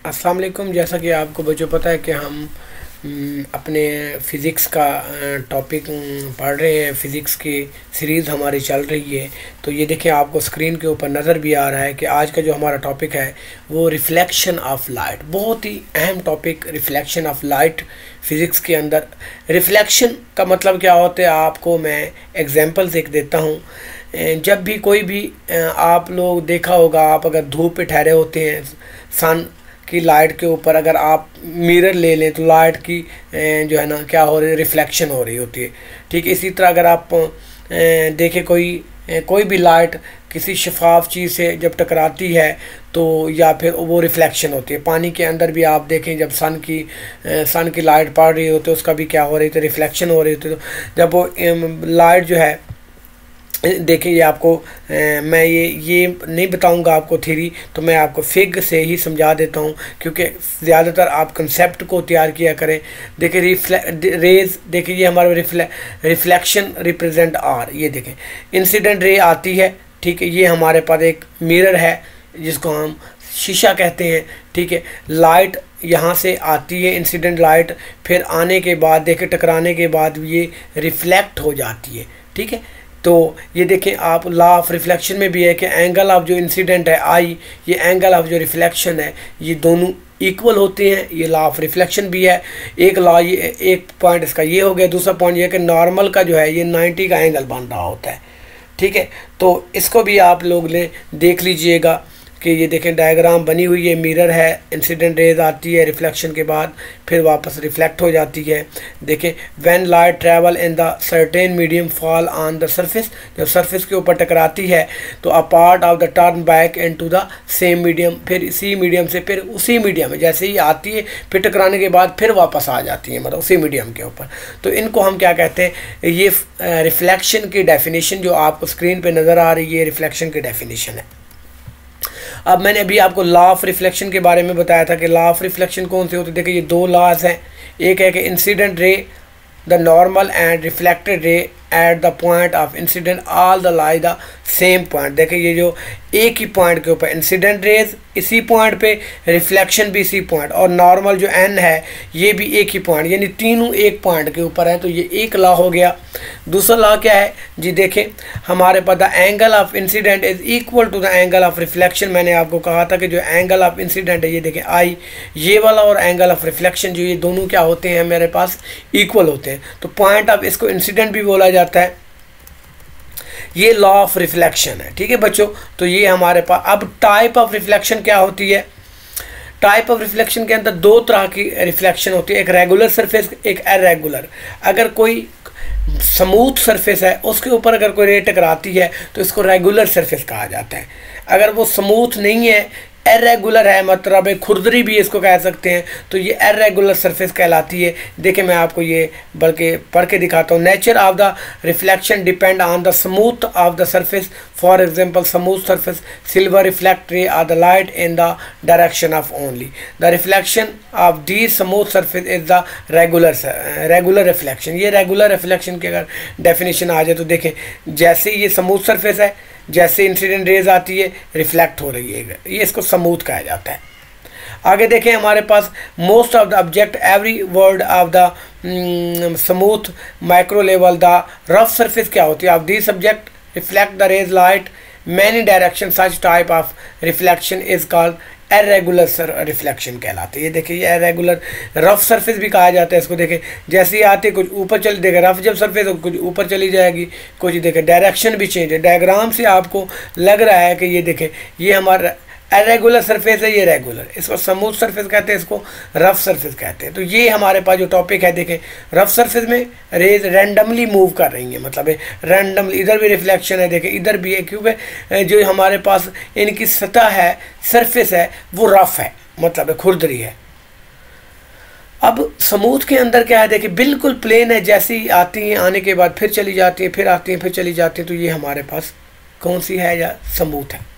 अस्सलाम वालेकुम। जैसा कि आपको बच्चों पता है कि हम अपने फ़िज़िक्स का टॉपिक पढ़ रहे हैं। फ़िज़िक्स की सीरीज़ हमारी चल रही है। तो ये देखें, आपको स्क्रीन के ऊपर नज़र भी आ रहा है कि आज का जो हमारा टॉपिक है वो रिफ़्लेक्शन ऑफ लाइट। बहुत ही अहम topic reflection of light physics के अंदर। रिफ़्लेक्शन का मतलब क्या होता है, आपको मैं एग्जांपल्स एक देता हूँ। जब भी कोई भी आप लोग देखा होगा, आप अगर धूप पे ठहरे होते हैं, सन की लाइट के ऊपर अगर आप मिरर ले लें तो लाइट की जो है ना क्या हो रही है, रिफ्लेक्शन हो रही होती है। ठीक इसी तरह अगर आप देखें कोई भी लाइट किसी शफाफ चीज़ से जब टकराती है तो या फिर वो रिफ्लेक्शन होती है। पानी के अंदर भी आप देखें, जब सन की लाइट पड़ रही होती है उसका भी क्या हो रही थी, रिफ्लेक्शन हो रही होती है। तो जब वो लाइट जो है देखिए, ये आपको मैं ये नहीं बताऊंगा आपको थ्योरी, तो मैं आपको फिग से ही समझा देता हूं, क्योंकि ज़्यादातर आप कंसेप्ट को तैयार किया करें। देखिए रेज, देखिए ये हमारा रिफ्लेक्शन रिप्रेजेंट आर। ये देखें इंसिडेंट रे आती है, ठीक है। ये हमारे पास एक मिरर है जिसको हम शीशा कहते हैं, ठीक है। लाइट यहाँ से आती है, इंसिडेंट लाइट, फिर आने के बाद देखें टकराने के बाद ये रिफ्लेक्ट हो जाती है, ठीक है। तो ये देखें आप, लॉ ऑफ रिफ्लेक्शन में भी है कि एंगल ऑफ जो इंसिडेंट है आई, ये एंगल ऑफ जो रिफ्लेक्शन है, ये दोनों इक्वल होते हैं। ये लॉ ऑफ रिफ्लेक्शन भी है। एक लॉ, ये एक पॉइंट इसका ये हो गया। दूसरा पॉइंट ये है कि नॉर्मल का जो है ये 90 का एंगल बन रहा होता है, ठीक है। तो इसको भी आप लोग ने देख लीजिएगा कि ये देखें डायग्राम बनी हुई है। मिरर है, इंसिडेंट रेज आती है रिफ्लेक्शन के बाद, फिर वापस रिफ्लेक्ट हो जाती है। देखें when light travel in the certain medium fall on the surface, जब सरफेस के ऊपर टकराती है तो a part of the turn back into the same medium, फिर इसी मीडियम से फिर उसी मीडियम में जैसे ही आती है फिर टकराने के बाद फिर वापस आ जाती है, मतलब उसी मीडियम के ऊपर। तो इनको हम क्या कहते हैं, ये रिफ्लेक्शन की डेफिनेशन जो आपको स्क्रीन पर नज़र आ रही है, रिफ्लेक्शन की डेफिनेशन है। अब मैंने अभी आपको लॉ ऑफ रिफ्लेक्शन के बारे में बताया था कि लॉ ऑफ रिफ्लेक्शन कौन से होते हैं। देखिए ये दो लॉज हैं। एक है कि incident ray the normal and reflected ray at the point of incident all the lie the same point. देखिए ये जो एक ही पॉइंट के ऊपर इंसिडेंट रेज इसी पॉइंट पे, रिफ्लेक्शन भी इसी पॉइंट, और नॉर्मल जो एन है ये भी एक ही पॉइंट, यानी तीनों एक पॉइंट के ऊपर है। तो ये एक लॉ हो गया। दूसरा लॉ क्या है जी, देखें हमारे पास the angle of incident is equal to the angle of reflection. मैंने आपको कहा था कि जो एंगल ऑफ इंसिडेंट है ये देखें आई, ये वाला, और एंगल ऑफ रिफ्लेक्शन जो, ये दोनों क्या होते हैं मेरे पास, इक्वल होते हैं। तो पॉइंट ऑफ, इसको इंसिडेंट भी बोला जाता है। ये लॉ ऑफ रिफ्लेक्शन है, ठीक है बच्चों। तो ये हमारे पास, अब टाइप ऑफ रिफ्लेक्शन क्या होती है। टाइप ऑफ रिफ्लेक्शन के अंदर दो तरह की रिफ्लेक्शन होती है, एक रेगुलर सरफेस, एक इरेगुलर। अगर कोई स्मूथ सरफेस है उसके ऊपर अगर कोई रे टकराती है तो इसको रेगुलर सरफेस कहा जाता है। अगर वो स्मूथ नहीं है, इरेगुलर है, मतलब खुरदरी भी इसको कह सकते हैं, तो ये इरेगुलर सरफेस कहलाती है। देखिए मैं आपको ये बल्कि पढ़ के दिखाता हूँ। Nature of the reflection depend on the smooth of the surface. For example smooth surface silver reflect ray of the light in the direction of only the reflection of the smooth surface is the regular reflection. ये regular reflection की अगर definition आ जाए तो देखें, जैसे ये smooth surface है, जैसे इंसिडेंट रेज आती है रिफ्लेक्ट हो रही है, ये इसको स्मूथ कहा जाता है। आगे देखें हमारे पास most of the object every word of the smooth micro level the rough surface क्या होती है of this subject reflect the rays light many direction. Such type of reflection is called irregular reflection कहलाते हैं। ये देखिए ये irregular, rough surface भी कहा जाता है इसको। देखें जैसे ही आते कुछ ऊपर चली, देखें रफ जब सरफेस हो कुछ ऊपर चली जाएगी, कुछ देखें डायरेक्शन भी चेंज है। डायग्राम से आपको लग रहा है कि ये देखें ये हमारा इरेगुलर सरफेस है, ये रेगुलर, इसको स्मूथ सरफेस कहते हैं, इसको रफ सरफेस कहते हैं। तो ये हमारे पास जो टॉपिक है, देखें रफ सरफेस में रेज रैंडमली मूव कर रही हैं, मतलब रैंडमली, इधर भी रिफ्लेक्शन है, देखें इधर भी है, क्योंकि जो हमारे पास इनकी सतह है, सरफेस है, वो रफ है, मतलब खुरदरी है। अब स्मूथ के अंदर क्या है, देखिए बिल्कुल प्लेन है, जैसी आती हैं आने के बाद फिर चली जाती हैं, फिर आती हैं फिर चली जाती हैं। तो ये हमारे पास कौन सी है, या स्मूथ है।